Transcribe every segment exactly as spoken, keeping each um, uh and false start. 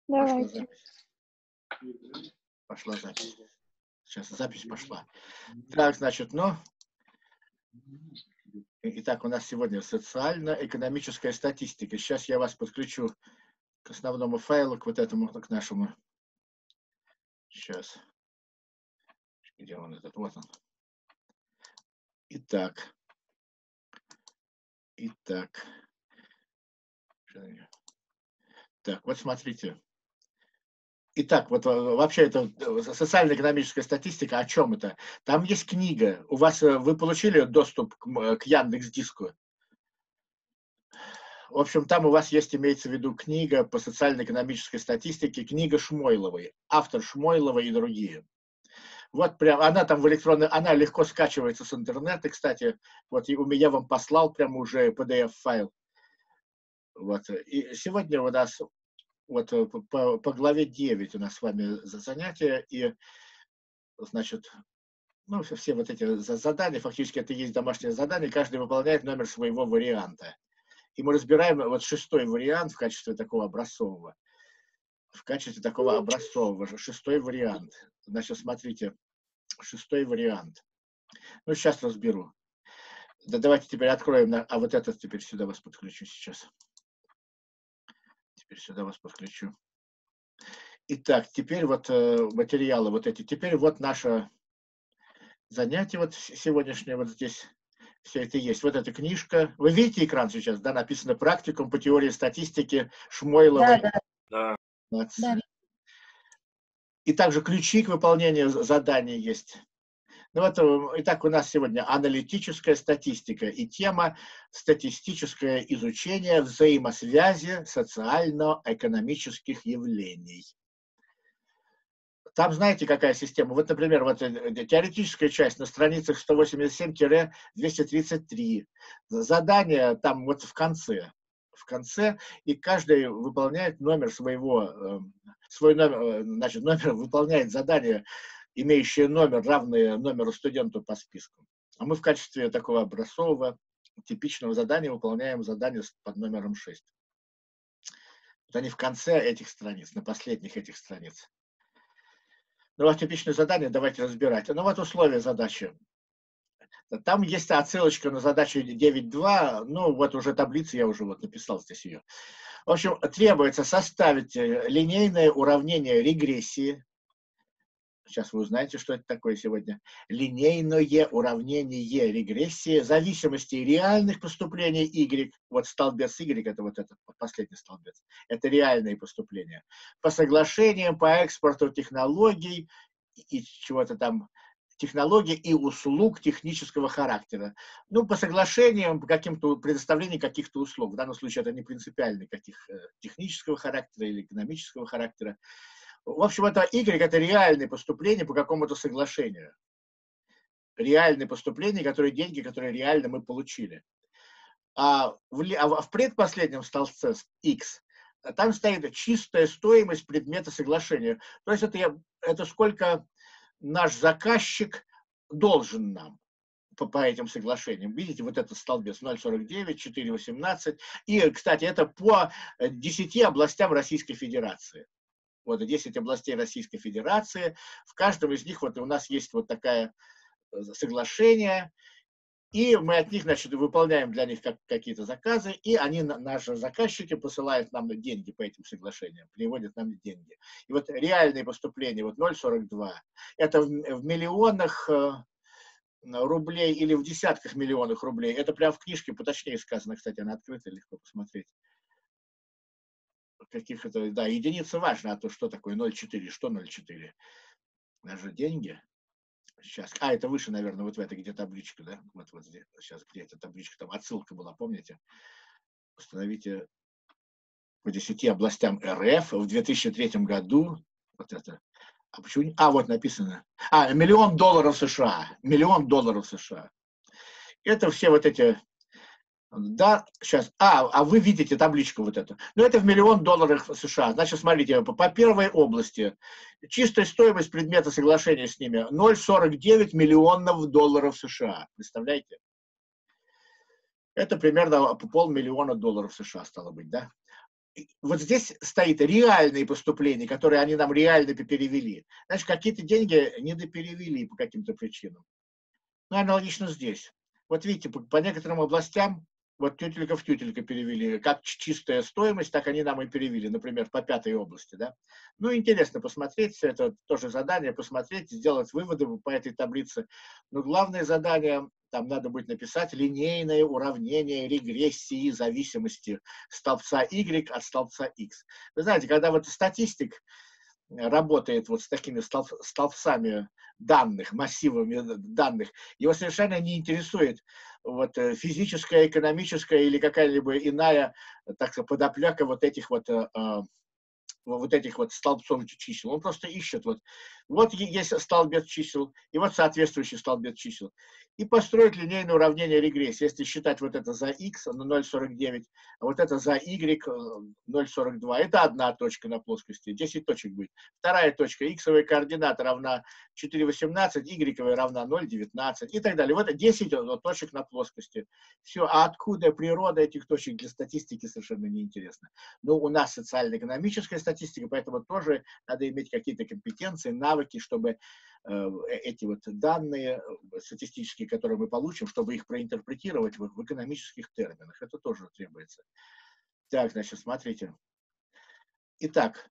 Пошла Давайте. запись. Пошла запись. Сейчас запись пошла. Так, значит, ну, итак, у нас сегодня социально-экономическая статистика. Сейчас я вас подключу к основному файлу, к вот этому, к нашему. Сейчас. Где он этот? Вот он. Итак. Итак. Так, вот смотрите. Итак, вот вообще это социально-экономическая статистика, о чем это? Там есть книга. У вас, вы получили доступ к, к Яндекс.Диску? В общем, там у вас есть, имеется в виду, книга по социально-экономической статистике, книга Шмойловой, автор Шмойлова и другие. Вот прям, она там в электронной, она легко скачивается с интернета, кстати, вот и у меня вам послал прямо уже пи ди эф-файл. Вот, и сегодня у нас вот по, по главе девять у нас с вами занятия, и, значит, ну, все, все вот эти задания, фактически это и есть домашнее задание, каждый выполняет номер своего варианта. И мы разбираем вот шестой вариант в качестве такого образцового. В качестве такого образцового, шестой вариант. Значит, смотрите, шестой вариант. Ну, сейчас разберу. Да давайте теперь откроем, на, а вот этот теперь сюда вас подключу сейчас. Теперь сюда вас подключу. Итак, теперь вот э, материалы вот эти. Теперь вот наше занятие вот сегодняшнее вот здесь. Все это есть. Вот эта книжка. Вы видите экран сейчас, да? Написано «Практикум по теории статистики Шмойловой». Да, да. Да. Да. И также ключи к выполнению заданий есть. Ну вот, итак, у нас сегодня аналитическая статистика и тема «Статистическое изучение взаимосвязи социально-экономических явлений». Там знаете, какая система? Вот, например, вот теоретическая часть на страницах сто восемьдесят семь — двести тридцать три. Задание там вот в конце. В конце, и каждый выполняет номер своего, свой номер, значит, номер выполняет задание, имеющее номер, равный номеру студенту по списку. А мы в качестве такого образцового, типичного задания выполняем задание под номером шесть. Вот они в конце этих страниц, на последних этих страницах. Ну, вот типичное задание, давайте разбирать. Ну, вот условия задачи. Там есть отсылочка на задачу девять два, ну, вот уже таблица, я уже вот написал здесь ее. В общем, требуется составить линейное уравнение регрессии. Сейчас вы узнаете, что это такое сегодня. Линейное уравнение регрессии зависимости реальных поступлений Y. Вот столбец Y, это вот этот последний столбец. Это реальные поступления. По соглашениям, по экспорту технологий и чего-то там, технологий и услуг технического характера. Ну, по соглашениям, по каким-то предоставлению каких-то услуг. В данном случае это не принципиальный каких технического характера или экономического характера. В общем, это Y, это реальные поступления по какому-то соглашению. Реальные поступления, которые деньги, которые реально мы получили. А в, а в предпоследнем столбце X там стоит чистая стоимость предмета соглашения. То есть это, это сколько наш заказчик должен нам по, по этим соглашениям. Видите, вот этот столбец ноль сорок девять, четыре восемнадцать. И, кстати, это по десяти областям Российской Федерации. Вот десять областей Российской Федерации. В каждом из них вот у нас есть вот такое соглашение. И мы от них, значит, выполняем для них как, какие-то заказы. И они, наши заказчики, посылают нам деньги по этим соглашениям. Приводят нам деньги. И вот реальные поступления, вот ноль сорок два. Это в, в миллионах рублей или в десятках миллионов рублей. Это прямо в книжке поточнее сказано. Кстати, она открыта, легко посмотреть. Каких это, да, единица важна, а то что такое ноль четыре, что ноль четыре? Даже деньги. Сейчас, а, это выше, наверное, вот в этой, где табличка, да? Вот, вот здесь, сейчас, где эта табличка, там отсылка была, помните? Установите по десяти областям РФ в две тысячи третьем году, вот это, а почему, а, вот написано, а, миллион долларов США, миллион долларов США. Это все вот эти... Да, сейчас. А, а вы видите табличку вот эту. Ну, это в миллион долларов США. Значит, смотрите, по, по первой области чистая стоимость предмета соглашения с ними ноль сорок девять миллионов долларов США. Представляете? Это примерно по полмиллиона долларов США стало быть, да? вот здесь стоит реальные поступления, которые они нам реально перевели. Значит, какие-то деньги недоперевели по каким-то причинам. Ну, аналогично здесь. Вот видите, по, по некоторым областям вот тютелька в тютелька перевели. Как чистая стоимость, так они нам и перевели, например, по пятой области. Да? Ну, интересно посмотреть, это тоже задание, посмотреть, сделать выводы по этой таблице. Но главное задание, там надо будет написать линейное уравнение регрессии зависимости столбца Y от столбца X. Вы знаете, когда вот статистик работает вот с такими столб, столбцами данных, массивами данных, его совершенно не интересует вот физическая, экономическая или какая-либо иная, так сказать, подоплека вот этих вот вот этих вот столбцов чисел. Он просто ищет, вот, вот есть столбец чисел, и вот соответствующий столбец чисел. И построить линейное уравнение регрессии. Если считать вот это за x, оно ноль целых сорок девять, а вот это за y ноль целых сорок два. Это одна точка на плоскости, десять точек будет. Вторая точка, x-овая координата равна четыре целых восемнадцать, y равна ноль целых девятнадцать и так далее. Вот десять точек на плоскости. Все. А откуда природа этих точек для статистики совершенно неинтересно. Но у нас социально-экономическая статистика, поэтому тоже надо иметь какие-то компетенции, навыки, чтобы э, эти вот данные статистические, которые мы получим, чтобы их проинтерпретировать в, в экономических терминах. Это тоже требуется. Так, значит, смотрите. Итак,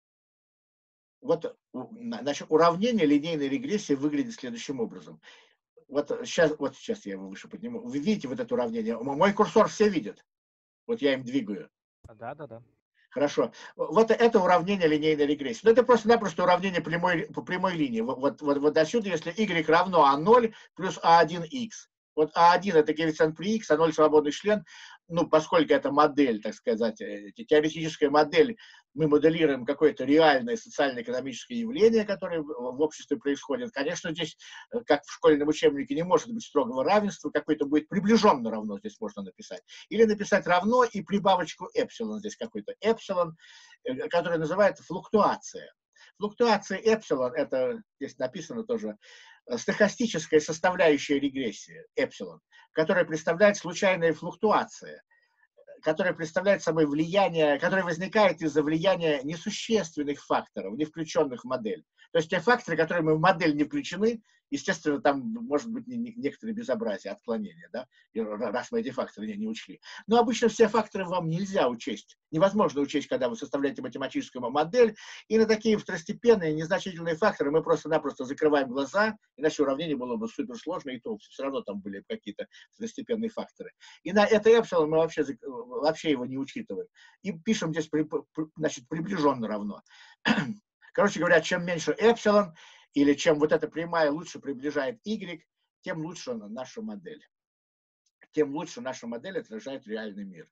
вот значит, уравнение линейной регрессии выглядит следующим образом. Вот сейчас, вот сейчас я его выше подниму. Вы видите вот это уравнение? Мой курсор все видят. Вот я им двигаю. Да, да, да. Хорошо. Вот это уравнение линейной регрессии. Но это просто-напросто уравнение прямой, по прямой линии. Вот, вот, вот отсюда, если y равно а ноль плюс а один х. Вот а один это коэффициент при x, а ноль свободный член. Ну, поскольку это модель, так сказать, теоретическая модель, мы моделируем какое-то реальное социально-экономическое явление, которое в обществе происходит. Конечно, здесь, как в школьном учебнике, не может быть строгого равенства, какое-то будет приближенно равно здесь можно написать. Или написать равно и прибавочку эпсилон, здесь какой-то эпсилон, который называется флуктуация. Флуктуация эпсилон, это здесь написано тоже, стохастическая составляющая регрессии, эпсилон, которая представляет случайные флуктуации, которая представляет собой влияние, которое возникает из-за влияния несущественных факторов, не включенных в модель. То есть те факторы, которые мы в модель не включены, естественно, там может быть некоторые безобразия, отклонения, да, раз мы эти факторы не, не учли. Но обычно все факторы вам нельзя учесть. Невозможно учесть, когда вы составляете математическую модель, и на такие второстепенные, незначительные факторы мы просто-напросто закрываем глаза, иначе уравнение было бы суперсложное, и то все равно там были какие-то второстепенные факторы. И на это эпсилон мы вообще, вообще его не учитываем. И пишем здесь, значит, приближенно равно. Короче говоря, чем меньше эпсилон, или чем вот эта прямая лучше приближает y, тем лучше наша модель. Тем лучше наша модель отражает реальный мир.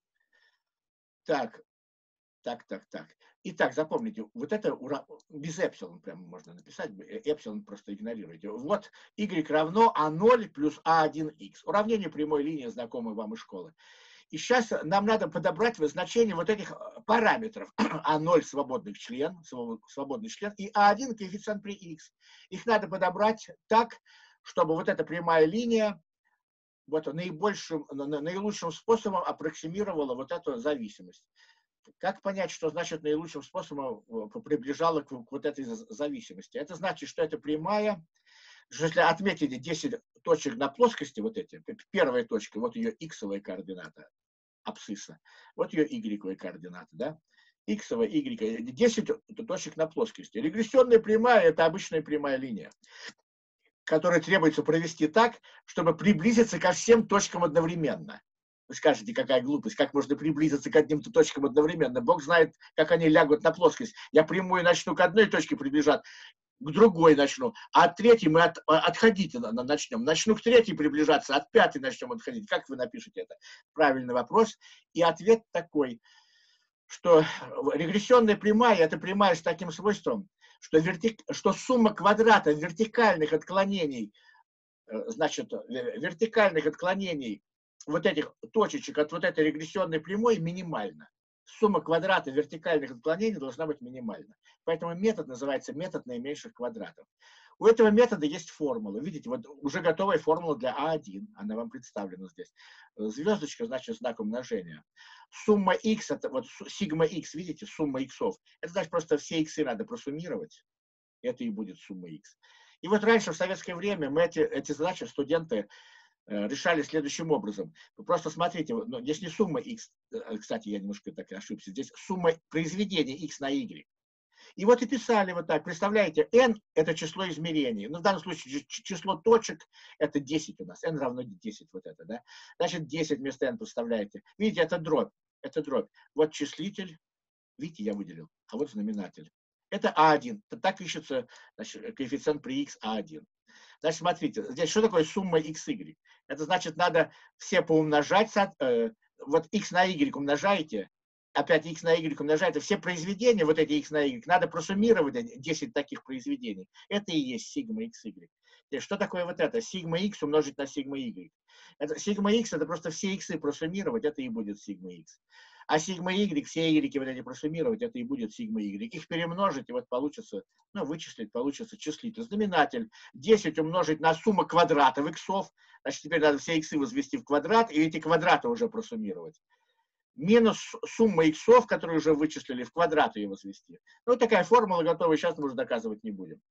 Так, так, так, так. Итак, запомните, вот это ура... без эпсилон прямо можно написать, эпсилон просто игнорируйте. Вот y равно а ноль плюс а один х. Уравнение прямой линии, знакомой вам из школы. И сейчас нам надо подобрать значение вот этих параметров. а ноль свободный член, свободный член и а один коэффициент при x. Их надо подобрать так, чтобы вот эта прямая линия вот наибольшим, наилучшим способом аппроксимировала вот эту зависимость. Как понять, что значит наилучшим способом приближала к, к вот этой зависимости? Это значит, что это прямая. Если отметить десять точек на плоскости, вот эти, первая точка, вот ее иксовая координата, абсцисса, вот ее y-овая координата, да, иксовая, y, десять точек на плоскости. Регрессионная прямая – это обычная прямая линия, которую требуется провести так, чтобы приблизиться ко всем точкам одновременно. Вы скажете, какая глупость, как можно приблизиться к одним точкам одновременно? Бог знает, как они лягут на плоскость. Я прямую начну к одной точке приближать, к другой начну, а от третьей мы от, отходить начнем. Начну к третьей приближаться, от пятой начнем отходить. Как вы напишете это? Правильный вопрос. И ответ такой, что регрессионная прямая – это прямая с таким свойством, что, вертик, что сумма квадратов вертикальных отклонений, значит, вертикальных отклонений вот этих точечек от вот этой регрессионной прямой минимальна. Сумма квадрата вертикальных отклонений должна быть минимальна. Поэтому метод называется метод наименьших квадратов. У этого метода есть формула. Видите, вот уже готовая формула для а один. Она вам представлена здесь. Звездочка значит знак умножения. Сумма x, это вот сигма x, видите, сумма иксов. Это значит просто все иксы надо просуммировать. Это и будет сумма x. И вот раньше, в советское время, мы эти, эти задачи студенты э, решали следующим образом. Вы просто смотрите, ну, здесь не сумма x, э, кстати, я немножко так ошибся, здесь сумма произведения x на y. И вот и писали вот так, представляете, n это число измерений. Ну, в данном случае число точек это десять у нас, n равно десять, вот это, да. Значит, десять вместо n поставляете. Видите, это дробь, это дробь. Вот числитель, видите, я выделил, а вот знаменатель. Это а один. Так ищется, значит, коэффициент при x а один. Значит, смотрите, здесь что такое сумма xy? Это значит, надо все поумножать. Э, вот x на y умножаете, опять x на y умножаете, все произведения, вот эти x на y, надо просуммировать десять таких произведений. Это и есть сигма xy. Что такое вот это? Сигма x умножить на сигма y. Это, сигма x это просто все иксы просуммировать, это и будет сигма x. А сигма y, все y вот эти просуммировать, это и будет сигма y. Их перемножить, и вот получится, ну, вычислить, получится числитель. Знаменатель десять умножить на сумму квадратов иксов, значит, теперь надо все иксы возвести в квадрат, и эти квадраты уже просуммировать. Минус сумма иксов, которые уже вычислили, в квадрат ее возвести. Ну, вот такая формула готова, сейчас мы уже доказывать не будем.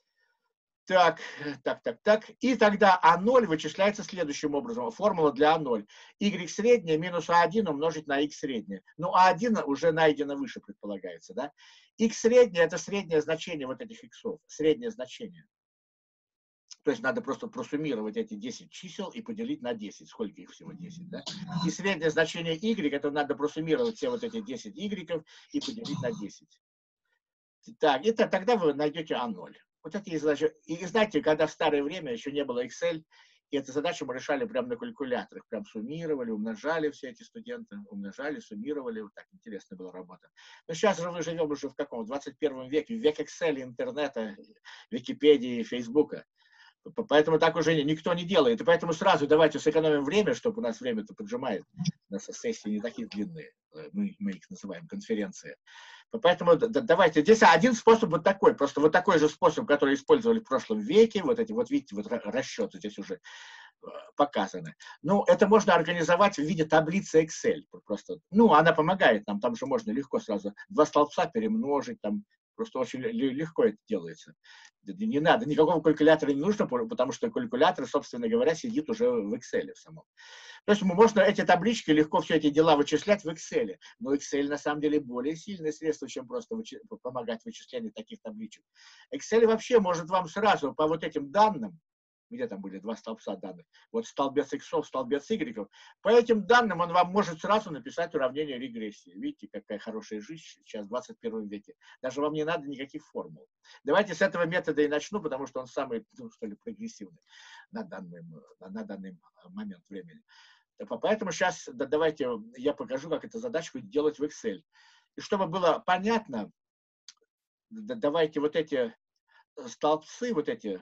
Так, так, так, так. И тогда а ноль вычисляется следующим образом. Формула для а ноль. Y среднее минус а один умножить на x среднее. Ну, а один уже найдено выше, предполагается, да? X среднее это среднее значение вот этих иксов. Среднее значение. То есть надо просто просуммировать эти десять чисел и поделить на десять. Сколько их всего? десять, да? И среднее значение y, это надо просуммировать все вот эти десять y и поделить на десять. Так, это тогда вы найдете а ноль. Вот это и задача. И знаете, когда в старое время еще не было Excel, и эту задачу мы решали прямо на калькуляторах, прям суммировали, умножали все эти студенты, умножали, суммировали, вот так интересная была работа. Но сейчас же мы живем уже в каком? В двадцать первом веке, в век Excel, интернета, Википедии, Фейсбука. Поэтому так уже никто не делает. И поэтому сразу давайте сэкономим время, чтобы у нас время-то поджимает. У нас сессии не такие длинные. Мы, мы их называем конференции. Поэтому давайте. Здесь один способ вот такой. Просто вот такой же способ, который использовали в прошлом веке. Вот эти вот, видите, вот расчеты здесь уже показаны. Ну, это можно организовать в виде таблицы Excel. Просто, ну, она помогает нам. Там же можно легко сразу два столбца перемножить, там просто очень легко это делается. Не надо, никакого калькулятора не нужно, потому что калькулятор, собственно говоря, сидит уже в Excel в самом. То есть можно эти таблички легко все эти дела вычислять в Excel. Но Excel на самом деле более сильное средство, чем просто вычи- помогать в вычислении таких табличек. Excel вообще может вам сразу по вот этим данным, где там были два столбца данных, вот столбец иксов, столбец игреков, по этим данным он вам может сразу написать уравнение регрессии. Видите, какая хорошая жизнь сейчас в двадцать первом веке. Даже вам не надо никаких формул. Давайте с этого метода и начну, потому что он самый, ну, что ли, прогрессивный на данный, на данный момент времени. Поэтому сейчас да, давайте я покажу, как эту задачку делать в Excel. И чтобы было понятно, да, давайте вот эти столбцы, вот эти,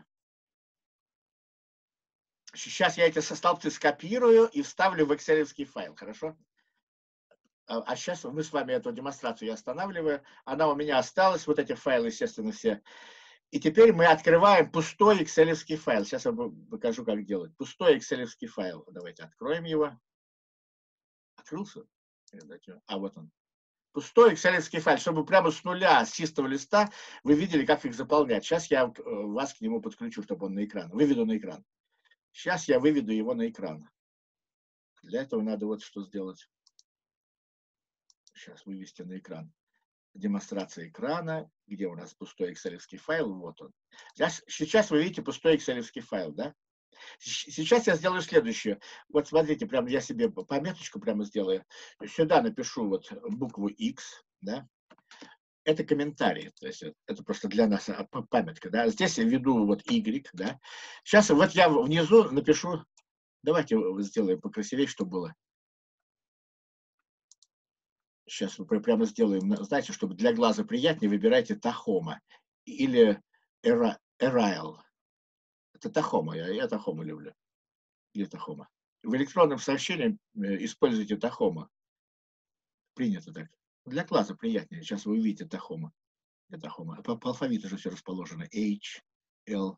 сейчас я эти столбцы скопирую и вставлю в экселевский файл, хорошо? А, а сейчас мы с вами эту демонстрацию я останавливаю. Она у меня осталась, вот эти файлы, естественно, все. И теперь мы открываем пустой экселевский файл. Сейчас я покажу, как делать. Пустой экселевский файл. Давайте откроем его. Открылся? А вот он. Пустой экселевский файл, чтобы прямо с нуля, с чистого листа, вы видели, как их заполнять. Сейчас я вас к нему подключу, чтобы он на экран. Выведу на экран. Сейчас я выведу его на экран. Для этого надо вот что сделать. Сейчас вывести на экран. Демонстрация экрана, где у нас пустой экселевский файл, вот он. Сейчас, сейчас вы видите пустой экселевский файл, да? Сейчас я сделаю следующее. Вот смотрите, прямо я себе пометочку прямо сделаю. Сюда напишу вот букву X, да? Это комментарий, то есть это просто для нас памятка, да? Здесь я введу вот Y, да? Сейчас вот я внизу напишу, давайте сделаем покрасивее, чтобы было. Сейчас мы прямо сделаем, знаете, чтобы для глаза приятнее, выбирайте Тахома или Эрайл. Это Тахома, я, я Тахома люблю. Где Тахома? В электронном сообщении используйте Тахома. Принято так. Для глаза приятнее. Сейчас вы увидите Тахома. Тахома. По, по алфавиту же все расположено. H, L,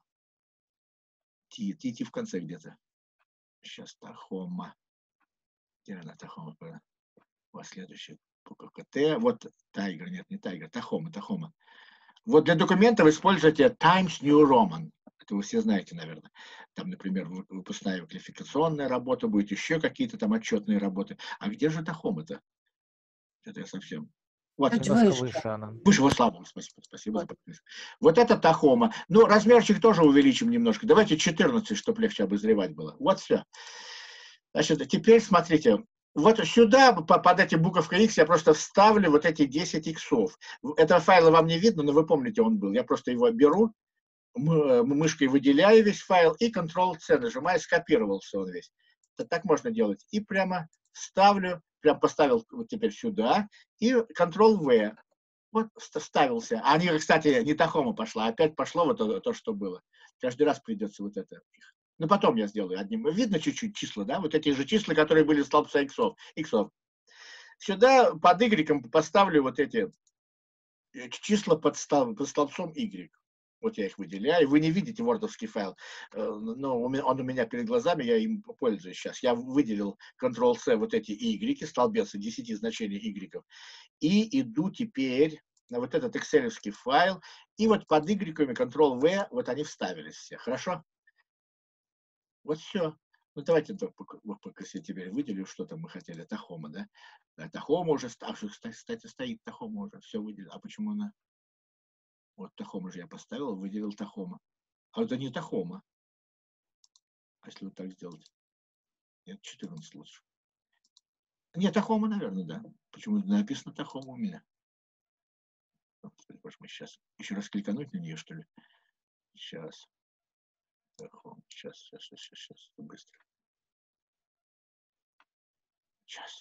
T, T, T в конце где-то. Сейчас Тахома. Где она, Тахома? Вот следующий. Т. Вот Тайгер, нет, не Тайгер, Тахома, Тахома. Вот для документов используйте Times New Roman. Это вы все знаете, наверное. Там, например, выпускная квалификационная работа, будет еще какие-то там отчетные работы. А где же Тахома-то? Это я совсем... Вот, Немножко выше она. Выше, вот, слава, спасибо, спасибо. Вот. Вот это Тахома. Ну, размерчик тоже увеличим немножко. Давайте четырнадцать, чтобы легче обозревать было. Вот все. Значит, теперь смотрите. Вот сюда, под эти буковкой X, я просто вставлю вот эти десять иксов. Этого файла вам не видно, но вы помните, он был. Я просто его беру, мышкой выделяю весь файл и контрол-C нажимаю, скопировался он весь. Это так можно делать. И прямо вставлю, прям поставил вот теперь сюда, и контрол-V. Вот вставился. А они, кстати, не Тахома пошла, опять пошло вот то, то, что было. Каждый раз придется вот это. Ну, потом я сделаю одним. Видно чуть-чуть числа, да? Вот эти же числа, которые были в столбце иксов. иксов. Сюда под Y поставлю вот эти числа под, столб, под столбцом Y. Вот я их выделяю. Вы не видите вордовский файл, но он у меня перед глазами, я им пользуюсь сейчас. Я выделил контрол-C вот эти Y, столбец десять значений Y. И иду теперь на вот этот экселевский файл. И вот под Y, контрол-V, вот они вставились все. Хорошо? Вот все. Ну, давайте пока я теперь выделю, что там мы хотели. Тахома, да? Да, Тахома уже, а, кстати, стоит Тахома уже, все выделил. А почему она? Вот Тахома же я поставил, выделил Тахома. А это не Тахома. А если вот так сделать? Нет, четырнадцать лучше. Нет, Тахома, наверное, да. Почему написано Тахома у меня? Может, мы сейчас еще раз кликануть на нее, что ли? Сейчас. Тахома. Сейчас, сейчас, сейчас, сейчас. Быстро. Сейчас.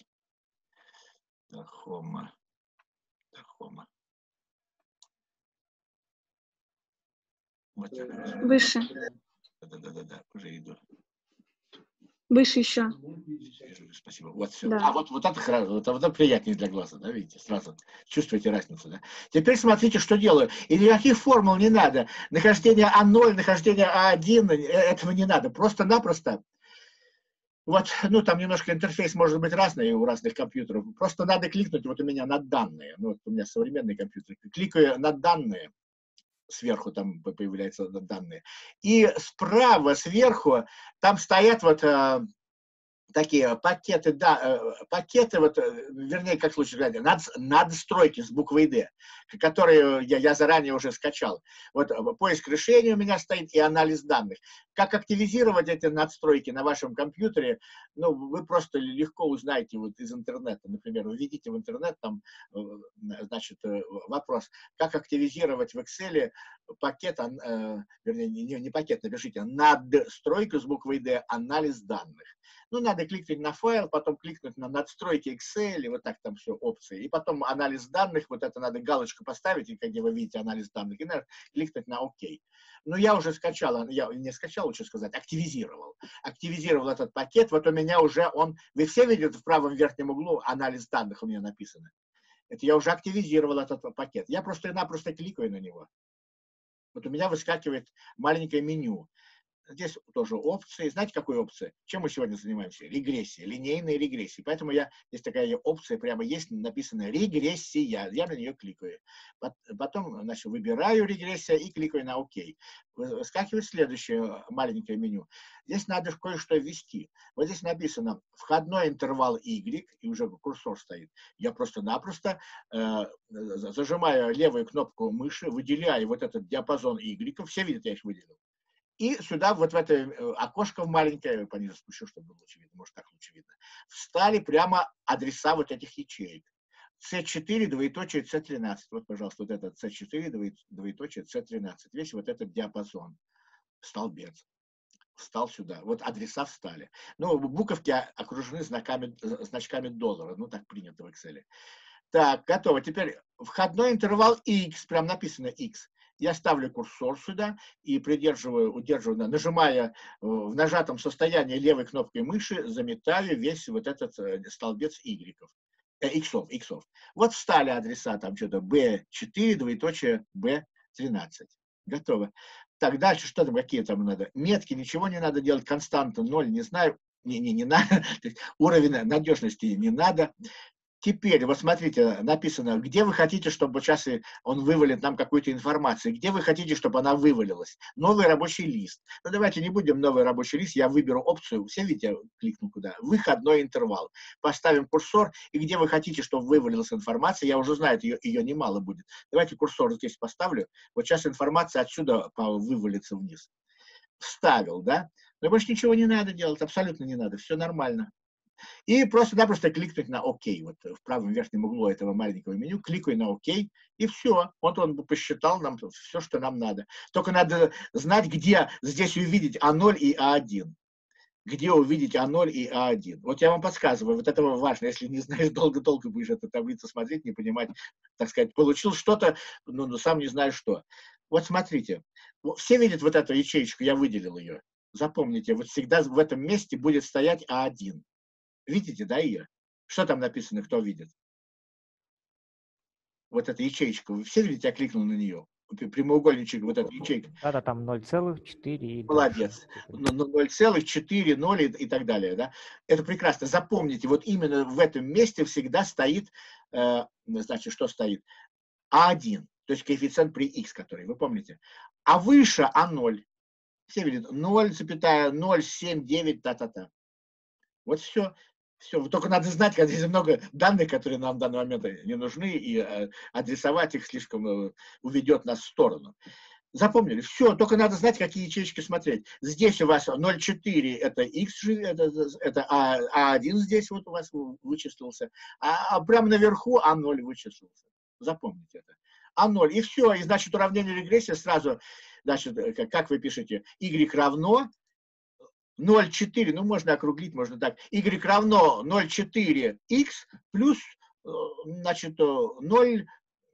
Тахома. Тахома. Вот. Выше. Да-да-да, уже иду. Выше еще. Спасибо. Вот все. Да. А вот, вот это хорошо, вот это приятнее для глаза, да, видите, сразу чувствуете разницу, да. Теперь смотрите, что делаю. И никаких формул не надо. Нахождение А ноль, нахождение А один, этого не надо. Просто-напросто. Вот, ну, там немножко интерфейс может быть разный у разных компьютеров. Просто надо кликнуть вот у меня на данные. Ну, вот у меня современный компьютер. Кликаю на данные. Сверху там появляются данные. И справа, сверху, там стоят вот э, такие пакеты, да, э, пакеты, вот, э, вернее, как лучше говорить, над, надстройки с буквой D, которые я, я заранее уже скачал. Вот поиск решения у меня стоит и анализ данных. Как активизировать эти надстройки на вашем компьютере, ну, вы просто легко узнаете вот из интернета. Например, введите в интернет, там, значит, вопрос, как активизировать в Excel пакет, э, вернее, не, не пакет, напишите, надстройку с буквой D, анализ данных. Ну, надо кликнуть на файл, потом кликнуть на надстройки Excel, и вот так там все, опции. И потом анализ данных, вот это надо галочку поставить, и где вы видите анализ данных, и надо кликнуть на ОК. Ну, я уже скачал, я не скачал, лучше сказать, активизировал. Активизировал этот пакет, вот у меня уже он, вы все видите в правом верхнем углу анализ данных у меня написано. Это я уже активизировал этот пакет. Я просто-напросто кликаю на него. Вот у меня выскакивает маленькое меню. Здесь тоже опции. Знаете, какой опции? Чем мы сегодня занимаемся? Регрессия, линейная регрессия. Поэтому я, здесь такая опция прямо есть, написано регрессия. Я на нее кликаю. Потом, значит, выбираю регрессия и кликаю на ОК. Выскакивает следующее маленькое меню. Здесь надо кое-что ввести. Вот здесь написано входной интервал Y, и уже курсор стоит. Я просто-напросто э, зажимаю левую кнопку мыши, выделяю вот этот диапазон Y. Все видят, я их выделил. И сюда, вот в это окошко маленькое, пониже спущу, чтобы было лучше видно, может так лучше видно, встали прямо адреса вот этих ячеек. С четыре, двоеточие, С тринадцать. Вот, пожалуйста, вот этот С четыре, двоеточие, С тринадцать. Весь вот этот диапазон, столбец. Встал сюда. Вот адреса встали. Ну, буковки окружены знаками, значками доллара. Ну, так принято в Excel. Так, готово. Теперь входной интервал X, прям написано X. Я ставлю курсор сюда и придерживаю, удерживаю, нажимая в нажатом состоянии левой кнопкой мыши, заметаю весь вот этот столбец Y, э, иксов, иксов. Вот встали адреса, там что-то бэ четыре, двоеточие, бэ тринадцать. Готово. Так, дальше что там, какие там надо? Метки, ничего не надо делать, константа ноль, не знаю. Не, не, не надо. Уровень надежности не надо. Теперь, вот смотрите, написано, где вы хотите, чтобы сейчас он вывалит нам какую-то информацию, где вы хотите, чтобы она вывалилась. Новый рабочий лист. Ну, давайте не будем новый рабочий лист, я выберу опцию, все видите, я кликну куда, выходной интервал. Поставим курсор, и где вы хотите, чтобы вывалилась информация, я уже знаю, ее, ее немало будет. Давайте курсор здесь поставлю, вот сейчас информация отсюда вывалится вниз. Вставил, да? Но больше ничего не надо делать, абсолютно не надо, все нормально. И просто-напросто кликнуть на ОК. Вот в правом верхнем углу этого маленького меню кликаю на ОК, и все. Вот он посчитал нам все, что нам надо. Только надо знать, где здесь увидеть А ноль и А один. Где увидеть А ноль и А один. Вот я вам подсказываю, вот это важно. Если не знаешь, долго-долго будешь эту таблицу смотреть, не понимать, так сказать, получил что-то, но, но сам не знаешь что. Вот смотрите. Все видят вот эту ячеечку, я выделил ее. Запомните, вот всегда в этом месте будет стоять А один. Видите, да, ее? Что там написано, кто видит? Вот эта ячеечка. Вы все видите, я кликнул на нее. Прямоугольничек, вот эта ячейка. Да-да, там ноль целых четыре. Молодец. ноль целых четыре ноль и так далее. Да? Это прекрасно. Запомните, вот именно в этом месте всегда стоит, э, значит, что стоит? А один, то есть коэффициент при х, который, вы помните. А выше А ноль. Все видят, ноль целых ноль семь девять, та-та-та. Вот все. Все, только надо знать, когда здесь много данных, которые нам в данный момент не нужны, и э, адресовать их слишком э, уведет нас в сторону. Запомнили? Все, только надо знать, какие ячейки смотреть. Здесь у вас ноль целых четыре это x, это, это а, А1 здесь вот у вас вычислился, а, а прямо наверху А ноль вычислился. Запомните это. А ноль, и все, и значит уравнение регрессии сразу, значит, как вы пишете, y равно ноль целых четыре, ну можно округлить, можно так, y равно ноль целых четыре х плюс, значит, ноль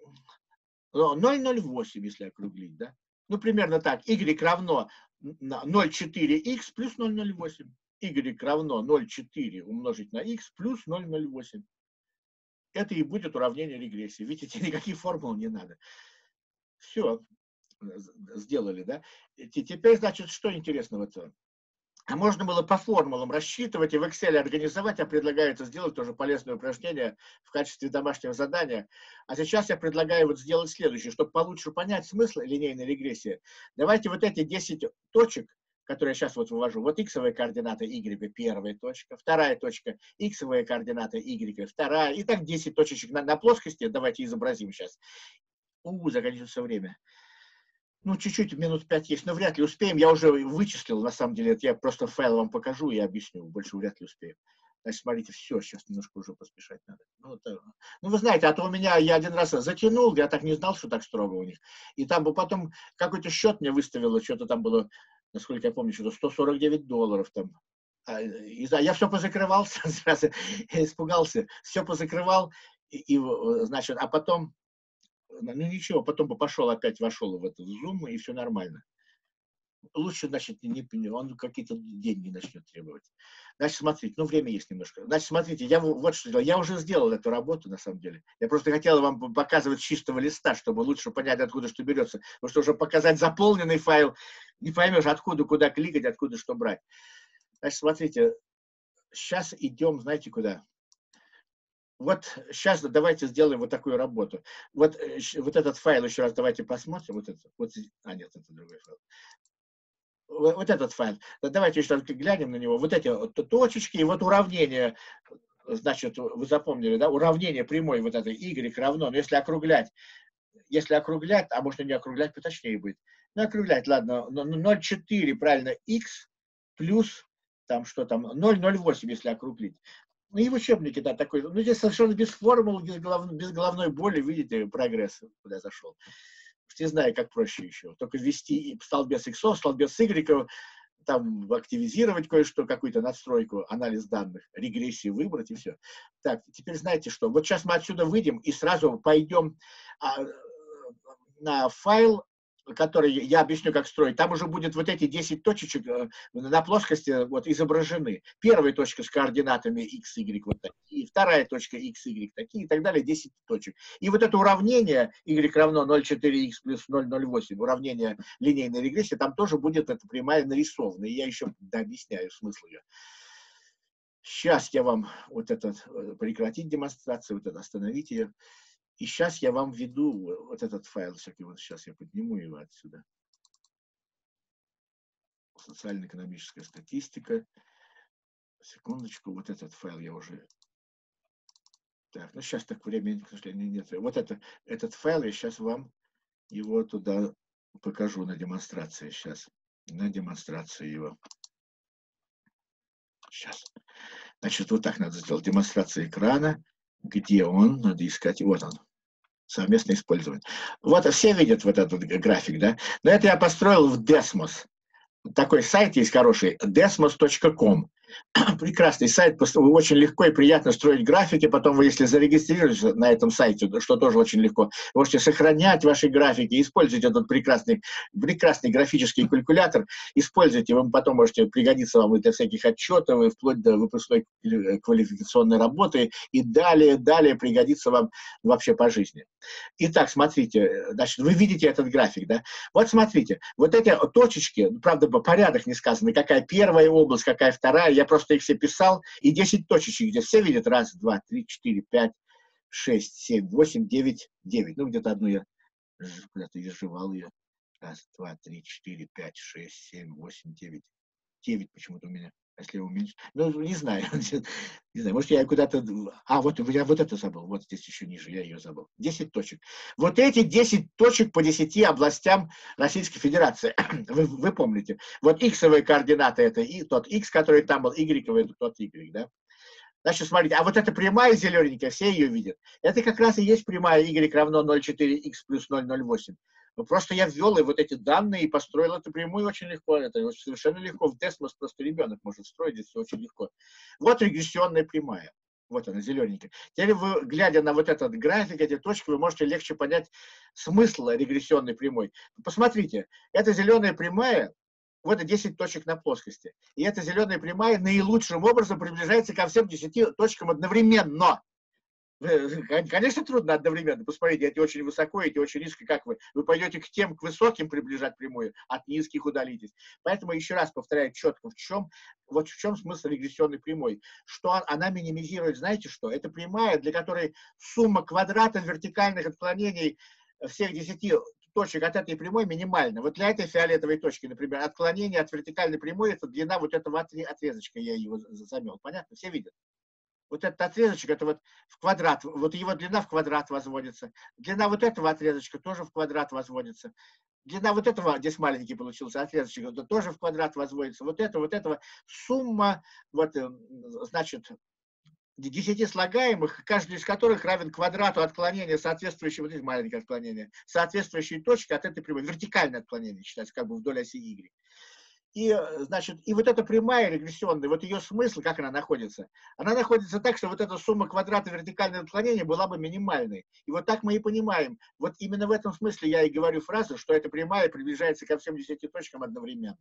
целых восемь, если округлить, да? Ну, примерно так, y равно ноль целых четыре х плюс ноль целых восемь. Y равно ноль целых четыре умножить на х плюс ноль целых восемь. Это и будет уравнение регрессии. Видите, никаких формул не надо. Все, сделали, да? Теперь, значит, что интересного-то? А можно было по формулам рассчитывать и в Excel организовать. Я предлагаю это сделать, тоже полезное упражнение в качестве домашнего задания. А сейчас я предлагаю вот сделать следующее, чтобы получше понять смысл линейной регрессии. Давайте вот эти десять точек, которые я сейчас вот вывожу, вот иксовая координата y, первая точка, вторая точка, иксовая координата y, вторая, и так десять точечек на, на плоскости, давайте изобразим сейчас. У, закончится время. Ну, чуть-чуть, минут пять есть, но вряд ли успеем. Я уже вычислил, на самом деле, это я просто файл вам покажу и объясню. Больше вряд ли успеем. Значит, смотрите, все, сейчас немножко уже поспешать надо. Ну, это, ну, вы знаете, а то у меня, я один раз затянул, я так не знал, что так строго у них. И там бы потом какой-то счет мне выставило, что-то там было, насколько я помню, что-то сто сорок девять долларов там. И, я все позакрывал, сразу испугался, все позакрывал, и, и, значит, а потом... Ну ничего, потом бы пошел, опять вошел в этот Zoom, и все нормально. Лучше, значит, не, не, он какие-то деньги начнет требовать. Значит, смотрите, ну, время есть немножко. Значит, смотрите, я вот что делал. Я уже сделал эту работу, на самом деле. Я просто хотел вам показывать с чистого листа, чтобы лучше понять, откуда что берется. Потому что уже показать заполненный файл, не поймешь, откуда, куда кликать, откуда что брать. Значит, смотрите, сейчас идем, знаете, куда? Вот сейчас давайте сделаем вот такую работу. Вот, вот этот файл еще раз давайте посмотрим. Вот это, вот, а нет, это другой файл. Вот, вот этот файл. Давайте еще раз глянем на него. Вот эти вот точечки и вот уравнение. Значит, вы запомнили, да? Уравнение прямой вот этой y равно. Но если округлять, если округлять, а можно не округлять, поточнее будет. Ну, округлять, ладно, ноль целых четыре, правильно, x плюс, там что там, ноль целых восемь, если округлить. Ну, и в учебнике, да, такой, ну, здесь совершенно без формул, без, голов, без головной боли, видите, прогресс, куда зашел. Не знаю, как проще еще. Только ввести столбец иксов, столбец y, там, активизировать кое-что, какую-то надстройку, анализ данных, регрессию выбрать, и все. Так, теперь знаете что, вот сейчас мы отсюда выйдем и сразу пойдем а, на файл, который я объясню, как строить, там уже будет вот эти десять точечек на плоскости вот изображены. Первая точка с координатами x, y вот такие, вторая точка x, y такие и так далее, десять точек. И вот это уравнение y равно ноль целых четыре икс плюс ноль целых ноль восемь, уравнение линейной регрессии, там тоже будет эта прямая нарисована. И я еще дообъясняю смысл ее. Сейчас я вам вот это прекратить демонстрацию, вот это остановить ее. И сейчас я вам введу вот этот файл, вот сейчас я подниму его отсюда. Социально-экономическая статистика. Секундочку, вот этот файл я уже... Так, ну сейчас так времени, к сожалению, нет. Вот это, этот файл я сейчас вам его туда покажу на демонстрации. Сейчас, на демонстрации его. Сейчас. Значит, вот так надо сделать. Демонстрация экрана. Где он? Надо искать. Вот он. Совместно использовать. Вот все видят вот этот график, да? Но это я построил в Desmos. Такой сайт есть хороший, desmos точка ком. Прекрасный сайт, очень легко и приятно строить графики. Потом вы, если зарегистрируетесь на этом сайте, что тоже очень легко, вы можете сохранять ваши графики, использовать этот прекрасный, прекрасный графический калькулятор. Используйте, вы потом можете пригодиться вам для всяких отчетов, и вплоть до выпускной квалификационной работы, и далее, далее пригодится вам вообще по жизни. Итак, смотрите, значит, вы видите этот график, да? Вот смотрите, вот эти точечки, правда, по порядок не сказано, какая первая область, какая вторая, я просто их все писал, и десять точечек, где все видят, раз, два, три, четыре, пять, шесть, семь, восемь, девять, девять, ну, где-то одну я куда-то изживал ее, раз, два, три, четыре, пять, шесть, семь, восемь, девять, девять почему-то у меня. Если я уменьшу. Ну, не знаю. Не знаю, может, я куда-то... А, вот я вот это забыл. Вот здесь еще ниже, я ее забыл. десять точек. Вот эти десять точек по десяти областям Российской Федерации. Вы, вы помните. Вот иксовые координаты это и тот x, который там был, y это тот y, да? Значит, смотрите, а вот эта прямая зелененькая, все ее видят. Это как раз и есть прямая y равно ноль целых четыре икс плюс ноль целых ноль восемь. Ну, просто я ввел и вот эти данные и построил эту прямую очень легко. Это совершенно легко. В Desmos просто ребенок может строить, здесь все очень легко. Вот регрессионная прямая. Вот она, зелененькая. Теперь вы, глядя на вот этот график, эти точки, вы можете легче понять смысл регрессионной прямой. Посмотрите, эта зеленая прямая, вот десять точек на плоскости. И эта зеленая прямая наилучшим образом приближается ко всем десяти точкам одновременно. Конечно, трудно одновременно. Посмотрите, эти очень высоко, эти очень низко. Как вы? Вы пойдете к тем, к высоким приближать прямую, от низких удалитесь. Поэтому еще раз повторяю четко, в чем, вот в чем смысл регрессионной прямой. Что она минимизирует, знаете что? Это прямая, для которой сумма квадратов вертикальных отклонений всех десяти точек от этой прямой минимальна. Вот для этой фиолетовой точки, например, отклонение от вертикальной прямой, это длина вот этого отрезочка, я его замел. Понятно? Все видят? Вот этот отрезочек, это вот в квадрат, вот его длина в квадрат возводится. Длина вот этого отрезочка тоже в квадрат возводится. Длина вот этого, здесь маленький получился отрезочек, это тоже в квадрат возводится. Вот это, вот этого сумма, вот, значит, десяти слагаемых, каждый из которых равен квадрату отклонения соответствующего, вот здесь маленькое отклонение, соответствующей точки от этой прямой. Вертикальное отклонение считается как бы вдоль оси Y. И, значит, и вот эта прямая регрессионная, вот ее смысл, как она находится? Она находится так, что вот эта сумма квадрата вертикального отклонения была бы минимальной. И вот так мы и понимаем. Вот именно в этом смысле я и говорю фразу, что эта прямая приближается ко всем десяти точкам одновременно.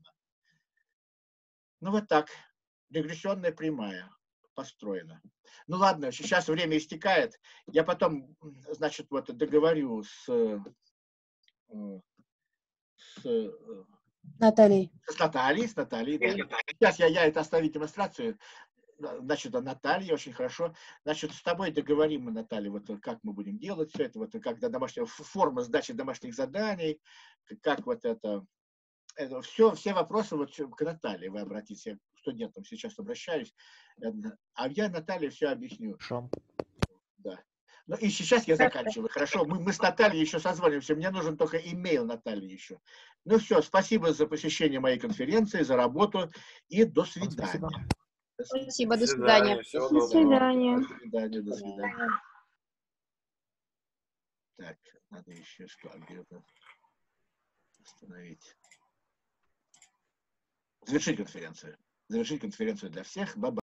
Ну вот так. Регрессионная прямая построена. Ну ладно, сейчас время истекает. Я потом, значит, вот договорю с... с Натальей. С Натальей, с Натальей, да. Сейчас я, я это оставить демонстрацию. Значит, Наталья, очень хорошо. Значит, с тобой договорим мы, Наталья, вот как мы будем делать все это, вот когда домашняя форма сдачи домашних заданий, как вот это, это все, все вопросы вот к Наталье вы обратитесь. Я к студентам сейчас обращаюсь. А я Наталье все объясню. Хорошо. Да. Ну и сейчас я заканчиваю. Хорошо, мы, мы с Натальей еще созвонимся. Мне нужен только имейл Натальи еще. Ну все, спасибо за посещение моей конференции, за работу и до свидания. До свидания. Спасибо, до свидания. До свидания. До свидания, до свидания. Так, надо еще что где-то остановить. Завершить конференцию. Завершить конференцию для всех. Баба.